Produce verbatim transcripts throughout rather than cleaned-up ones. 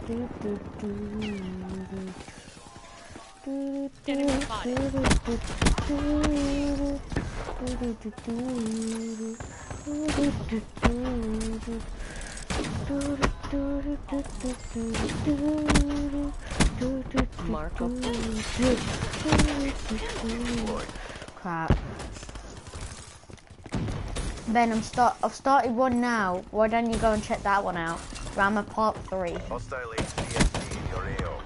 Enemy spotted. Marco. Crap. Ben, I'm start. I've started one now. Why don't you go and check that one out? Rama Part Three. Hostile H C X D in your A O.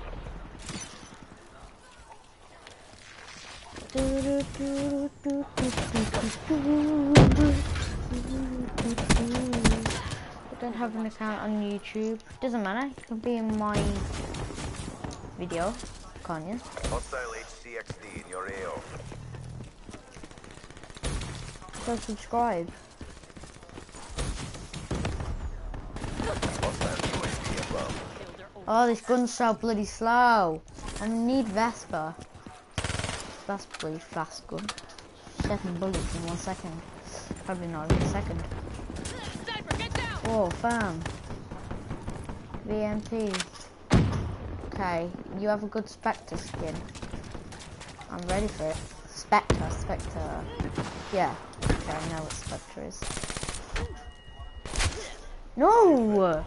I don't have an account on YouTube. Doesn't matter. You can be in my video, can't you? Hostile H C X D in your A O. So subscribe. Hostile U A V above. Oh, this gun's so bloody slow. I need Vespa. That's a bloody fast gun. Seven bullets in one second. Probably not even a second. Sniper, get down! Whoa, fam. V M P. Okay, you have a good Spectre skin. I'm ready for it. Spectre, Spectre. Yeah. Okay, I know what Spectre is. No!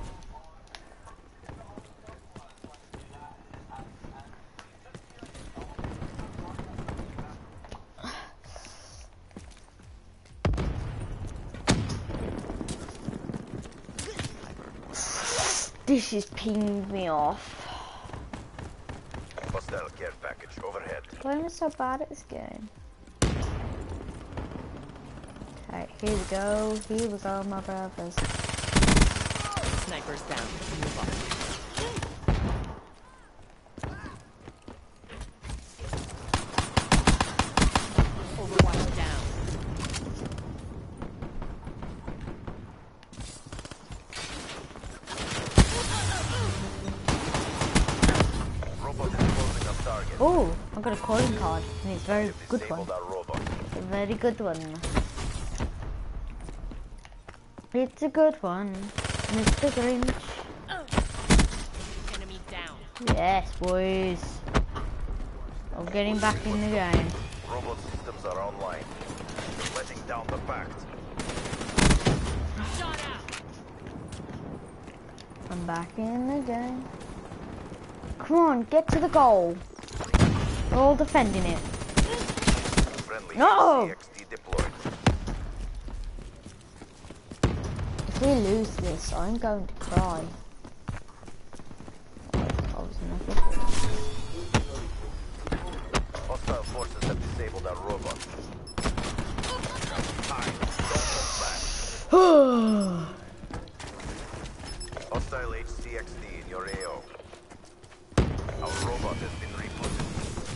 This is pinging me off. Hostile care package overhead. Why am I so bad at this game? Okay, here we go. Here we go, my brothers. Sniper's down. Move on. Overwatch down. Robot is closing up target. Oh, I got a calling card, and it's a very You've good one. disabled our robot. A very good one. It's a good one, Mister Grinch. Enemy down. Yes, boys. I'm getting back in the game. Robot systems are online. You're letting down the pact. Shot out. I'm back in the game. Come on, get to the goal. We're all defending it. Friendly No! H C X D deployed. If we lose this, I'm going to cry. Oh, nothing. Hostile forces have disabled our robot. Time. Don't look back. Hostile H C X D in your A O. Our robot has been rebooted.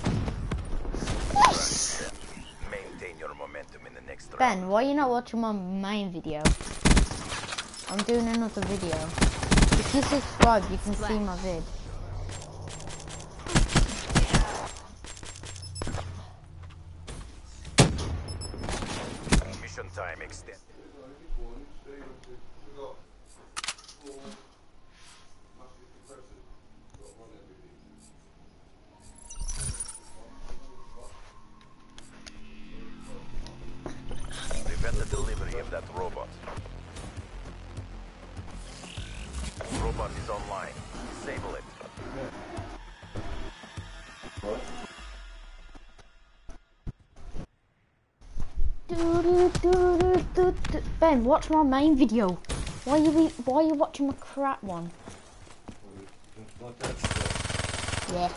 Maintain your momentum in the next round. Ben, why are you not watching my main video? I'm doing another video. If you subscribe, you can see my vid. Mission time extended. Prevent the delivery of that robot. Robot is online. Disable it. Ben, watch my main video. Why are you why are you watching my crap one? Yeah.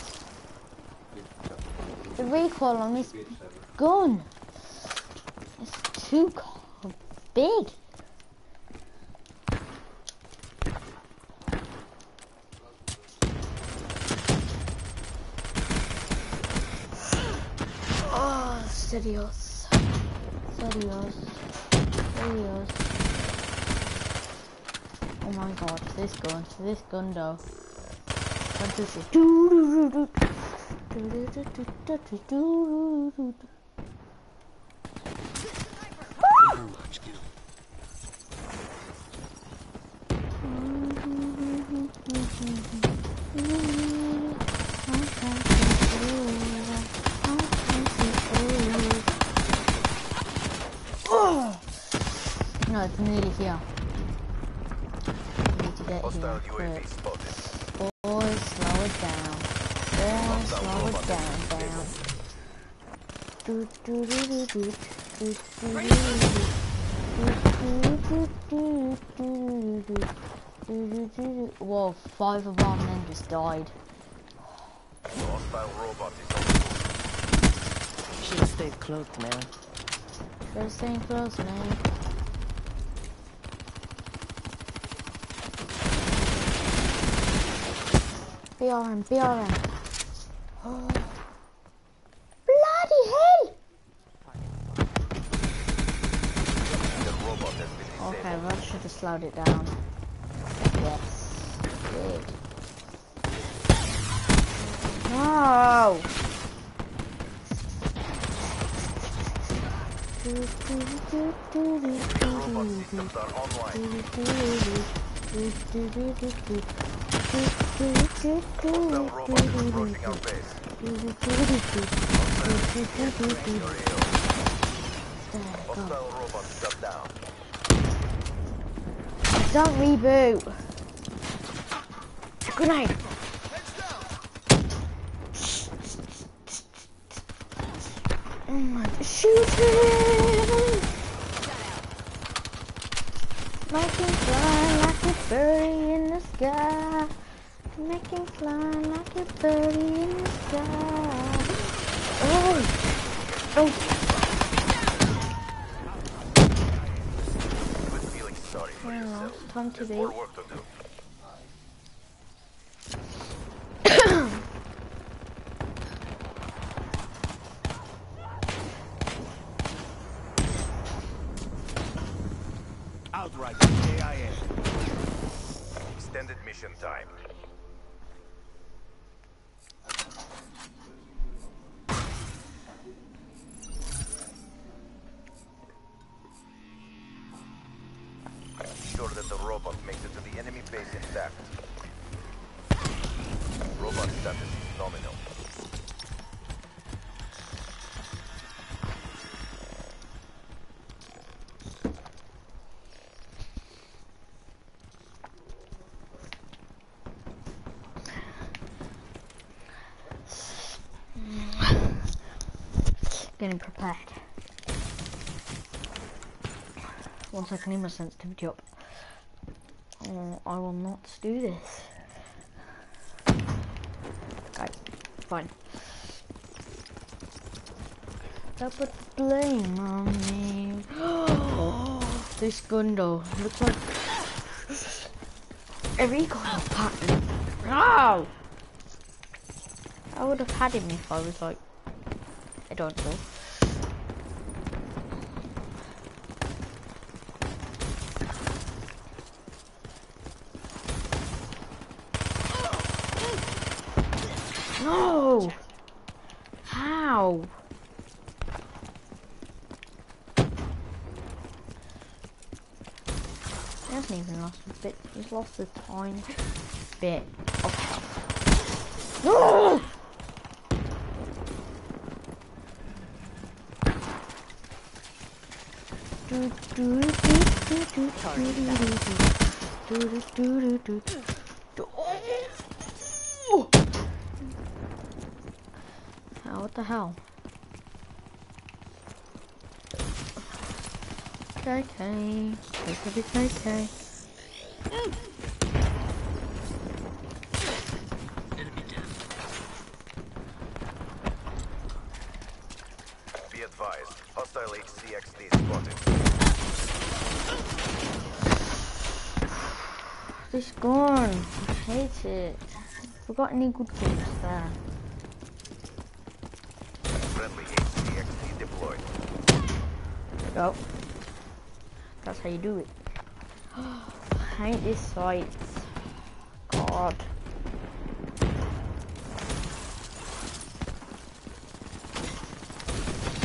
The recoil on this gun is too big. Oh, serious. Serious. Serious. Oh my god, this gun, this gun though. What is it? Oh! No, it's nearly here. Need to get Hostile here U A V quick. spotted. Boys, slow it down. Boys, slow it down, down. Do do do do do do do do do. Whoa, five of our men just died. Hostile robot is on. Should've stayed close, man. They're staying close, man. B R M, B R M. Oh. Bloody hell! The robot has been disabled. Okay, well, I should have slowed it down. Yes. Good. No! Robot systems are online. Hostile robot is approaching our base. Your A O. Hostile robot shut down. Don't reboot. Grenade. Oh my, shoot him! Make him fly like a birdie in the sky. Make him fly like a birdie in the sky. Oh! Oh! Quit feeling sorry for Yeah, yourself. time to There's be. more work to do. Outright A I A. Extended mission time. Ensure that the robot makes it to the enemy base intact. Robot status is nominal. Getting prepared. Once I clean my sensitivity up, oh, I will not do this. Okay, fine. Don't put the blame on me. This gun though looks like a recoil pattern. No! I would have had him if I was like, I don't know. No! How? He hasn't even lost a bit. He's lost a tiny bit of health. No! Do do do do do do do do do do. Oh! Oh, what the hell? K K, this will be K K. Be advised, hostile H C X D spotted. This gun, I hate it. Forgot any good things there. Friendly H C X D deployed. Go. That's how you do it. I hate this site. God.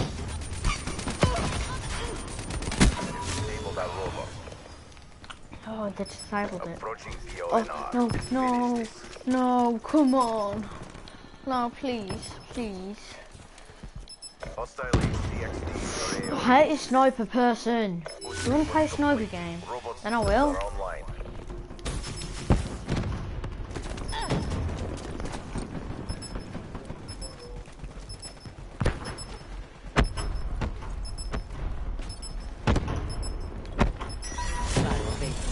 Disable that robot. Oh, Oh, they disabled it. Approaching P O Oh, N R. no, Finish no, this. no, come on. No, please, please. Hostile H C X D in your I A O. hate a sniper person. You wanna play a sniper game? Robots Then I will. are online. Battle bait.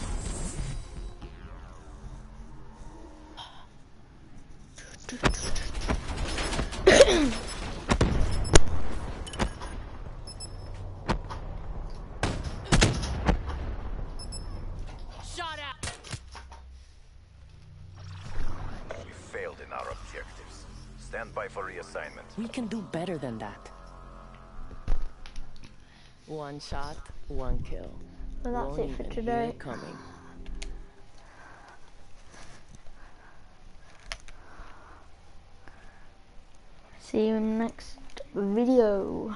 Shot out. We failed in our objectives. Stand by for reassignment. We can do better than that. One shot, one kill. Well, that's Won't it for even today. hear it coming. See you in the next video.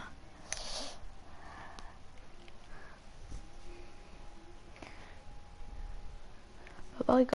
Bye bye.